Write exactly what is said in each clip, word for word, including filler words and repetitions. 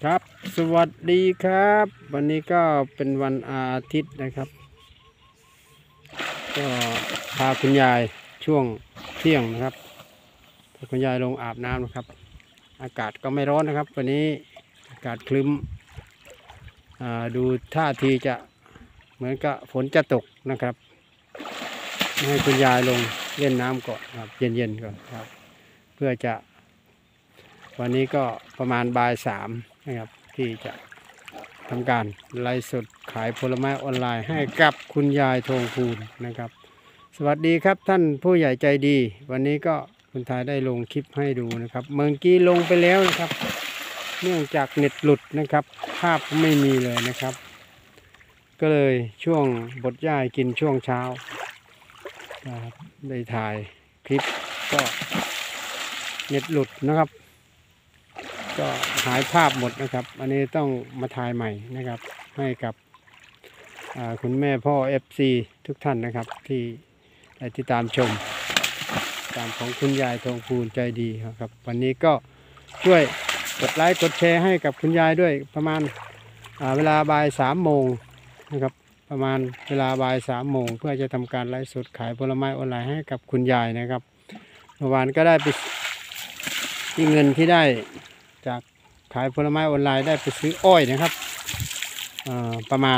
ครับสวัสดีครับวันนี้ก็เป็นวันอาทิตย์นะครับก็พาคุณยายช่วงเที่ยงนะครับพาคุณยายลงอาบน้ำนะครับอากาศก็ไม่ร้อนนะครับวันนี้อากาศคลึ้มดูท่าทีจะเหมือนกับฝนจะตกนะครับให้คุณยายลงเล่นน้ำก่อนครับเย็นๆก่อนครับเพื่อจะวันนี้ก็ประมาณบ่ายสามนะครับที่จะทำการไลฟ์สดขายผลไม้ออนไลน์ให้กับคุณยายทองพูนนะครับสวัสดีครับท่านผู้ใหญ่ใจดีวันนี้ก็คุณทายได้ลงคลิปให้ดูนะครับเมื่อกี้ลงไปแล้วนะครับเนื่องจากเน็ตหลุดนะครับภาพไม่มีเลยนะครับก็เลยช่วงบดหญ้ากินช่วงเช้าได้ถ่ายคลิปก็เน็ตหลุดนะครับก็หายภาพหมดนะครับอันนี้ต้องมาถ่ายใหม่นะครับให้กับคุณแม่พ่อ เอฟ ซี ทุกท่านนะครับที่ได้ติดตามชมตามของคุณยายทองพูนใจดีครับวันนี้ก็ช่วยกดไลค์กดแชร์ให้กับคุณยายด้วยประมาณเวลาบ่ายสามโมงนะครับประมาณเวลาบ่ายสามโมงเพื่อจะทำการไลฟ์สดขายผลไม้ออนไลน์ให้กับคุณยายนะครับเมื่อวานก็ได้ไปที่เงินที่ได้จากขายผลไม้ออนไลน์ได้ไปซื้ออ้อยนะครับประมาณ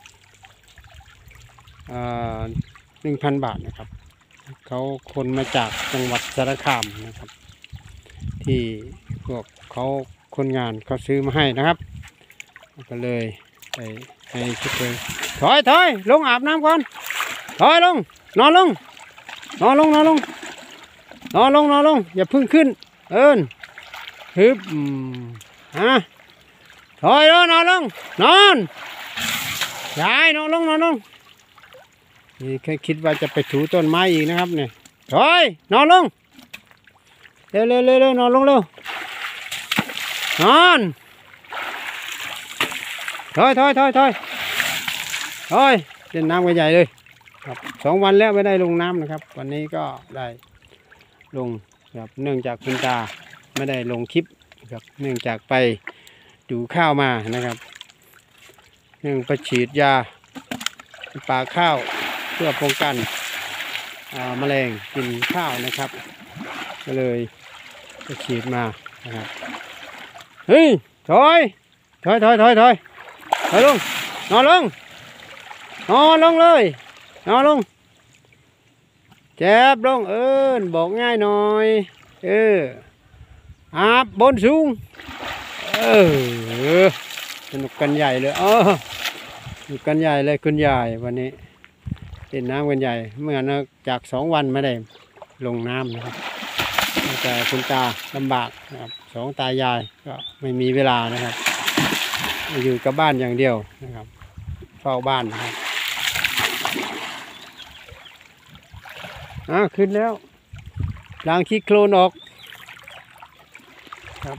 หนึ่งพันบาทนะครับเขาคนมาจากจังหวัดสารคามนะครับที่พวกเขาคนงานเขาซื้อมาให้นะครับก็เลยไปให้ชุดเลยถอยถอยลงอาบน้ำก่อนถอยลงนอนลงนอนลงนอนลงนอนลงนอนลงอย่าพึ่งขึ้นเอิญฮึบฮะถอยลงนอนลงนอนยายนอนลงนอนลงนี่แค่คิดว่าจะไปถูต้นไม้อีกนะครับเนี่ยถอยนอนลงเร็วเร็วเร็วนอนลงเร็วนอนถอยถอยถอยถอยถอยเล่นน้ำกันใหญ่เลยครับสองวันแล้วไม่ได้ลงน้ำนะครับวันนี้ก็ได้ลงครับเนื่องจากคุณตาไม่ได้ลงคลิปครับเนื่องจากไปดูข้าวมานะครับเนื่องไปฉีดยาปลาข้าวเพื่อป้องกันแมลงกินข้าวนะครับก็เลยไปฉีดมานะครับเฮ้ยถอยถอยถอยถอยถอยถอยลงนอนลงนอนลงเลยนอนลงเจ็บลงเอิญบอกง่ายหน่อยเอออาบบนสูงเออสนุกกันใหญ่เลยเออสนุกกันใหญ่เลยคุณยายวันนี้เล่นน้ำกันใหญ่เมื่อจากสองวันไม่ได้ลงน้ำนะครับแต่คุณตาลำบากนะครับสองตายายก็ไม่มีเวลานะครับอยู่กับบ้านอย่างเดียวนะครับเฝ้าบ้านนะครับอ่ะขึ้นแล้วล้างขี้โคลนออกครับ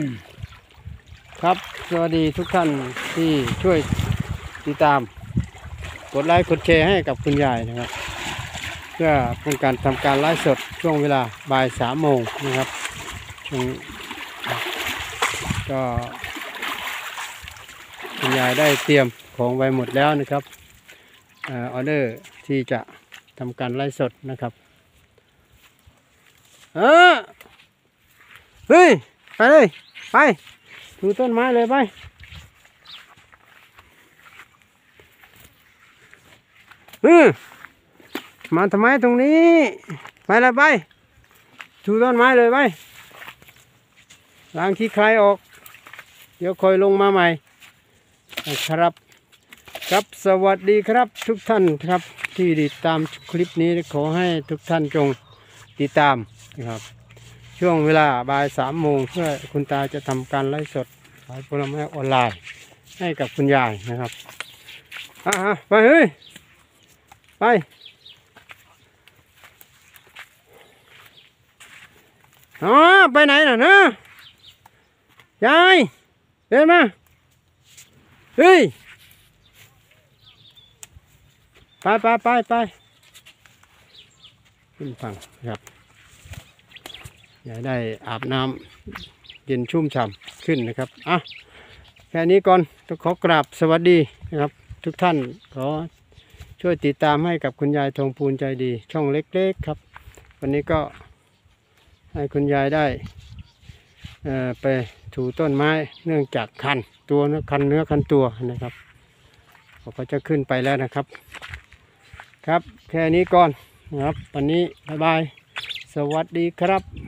ครับสวัสดีทุกท่านที่ช่วยติดตามกดไลค์กดแชร์ให้กับคุณยายนะครับเพื่อเป็นการทำการไลฟ์สดช่วงเวลาบ่ายสามโมงนะครับช่วงก็คุณยายได้เตรียมของไว้หมดแล้วนะครับออเดอร์ที่จะทำการไลฟ์สดนะครับเออเฮ้ยไปเลยไปดูต้นไม้เลยไปเออมาทำไมตรงนี้ไปเลยไปดูต้นไม้เลยไปล้างขี้ใครออกเดี๋ยวคอยลงมาใหม่ครับครับสวัสดีครับทุกท่านครับที่ติดตามคลิปนี้ขอให้ทุกท่านจงติดตามนะครับช่วงเวลาบ่ายสามโมงเพื่อคุณตาจะทำการไลฟ์สดขายผลไม้ออนไลน์ให้กับคุณยายนะครับอ่ะไปเฮ้ยไปอ๋อไปไหนน่ะนะยายเดินมาเฮ้ยไปไปไปไปขึ้นฝั่งครับอย่าได้อาบน้ำเย็นชุ่มฉ่ำขึ้นนะครับอ่ะแค่นี้ก่อนต้องขอกราบสวัสดีนะครับ ทุกท่านขอช่วยติดตามให้กับคุณยายทองพูนใจดีช่องเล็กๆครับวันนี้ก็ให้คุณยายได้เอ่อไปถูต้นไม้เนื่องจากคันตัวนะคันเนื้อคันตัวนะครับเขาก็จะขึ้นไปแล้วนะครับครับแค่นี้ก่อนนะครับวันนี้บ๊ายบายสวัสดีครับ